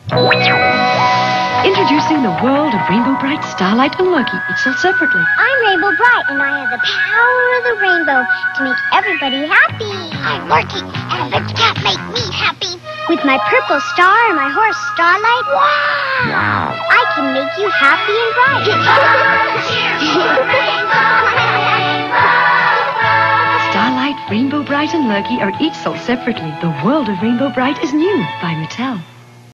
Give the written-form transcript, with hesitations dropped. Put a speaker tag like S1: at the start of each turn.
S1: Introducing the world of Rainbow Brite, Starlight and Lurky, each sold separately.
S2: I'm Rainbow Brite, and I have the power of the rainbow to make everybody happy.
S3: I'm Lurky, and a big cat make me happy.
S2: With my purple star and my horse Starlight,
S3: Wow!
S2: I can make you happy and bright.
S1: Starlight, Rainbow Brite and Lurky are each sold separately. The world of Rainbow Brite is new by Mattel.